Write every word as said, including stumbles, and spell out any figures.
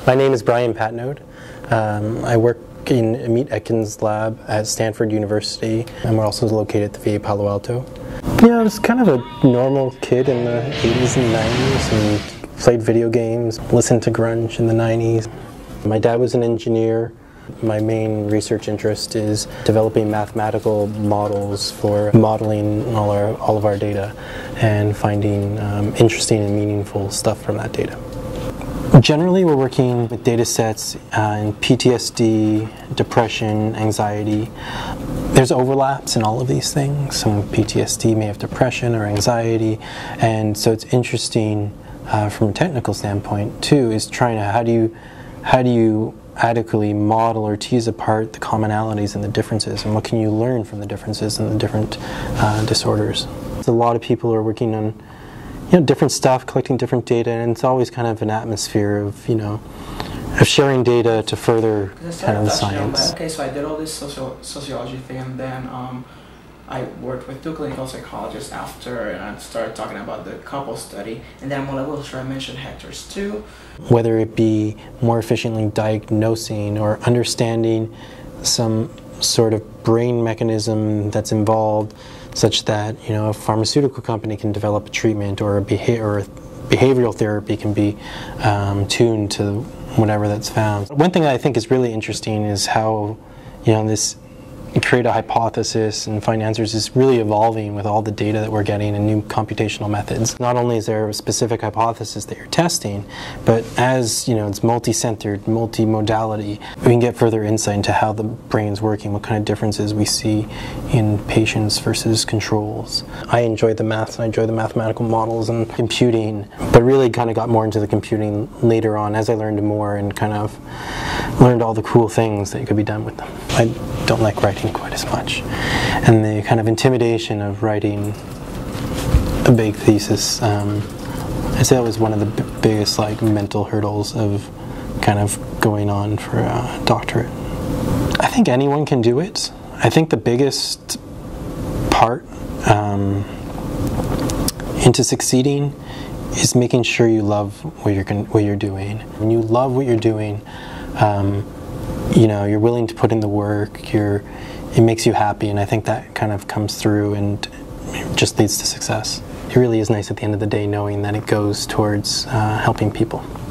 My name is Brian Patenaude. Um, I work in meet Etkin's lab at Stanford University, and we're also located at the V A Palo Alto. Yeah, I was kind of a normal kid in the eighties and nineties, and played video games, listened to grunge in the nineties. My dad was an engineer. My main research interest is developing mathematical models for modeling all, our, all of our data and finding um, interesting and meaningful stuff from that data. Generally, we're working with data sets uh, in P T S D, depression, anxiety. There's overlaps in all of these things. Some P T S D may have depression or anxiety, and so it's interesting uh, from a technical standpoint too, is trying to, how do you, how do you adequately model or tease apart the commonalities and the differences, and what can you learn from the differences and the different uh, disorders. There's a lot of people who are working on you know, different stuff, collecting different data, and it's always kind of an atmosphere of, you know, of sharing data to further kind of the science. Okay, so I did all this socio sociology thing, and then um, I worked with two clinical psychologists after, and I started talking about the couple study, and then I'm a little sure I mentioned Hector's too. Whether it be more efficiently diagnosing or understanding some sort of brain mechanism that's involved, such that you know a pharmaceutical company can develop a treatment, or a, beha or a behavioral therapy can be um, tuned to whatever that's found. One thing I think is really interesting is how you know this create a hypothesis and find answers is really evolving with all the data that we're getting and new computational methods. Not only is there a specific hypothesis that you're testing, but as you know, it's multi-centered, multi-modality, we can get further insight into how the brain's working, what kind of differences we see in patients versus controls. I enjoy the maths, and I enjoy the mathematical models and computing, but really kind of got more into the computing later on as I learned more and kind of learned all the cool things that could be done with them. I don't like writing quite as much, and the kind of intimidation of writing a big thesis, um, I'd say that was one of the b biggest like mental hurdles of kind of going on for a doctorate. I think anyone can do it. I think the biggest part um, into succeeding is making sure you love what you're what you're doing. When you love what you're doing, um, you know, you're willing to put in the work, you're, it makes you happy, and I think that kind of comes through and just leads to success. It really is nice at the end of the day knowing that it goes towards uh, helping people.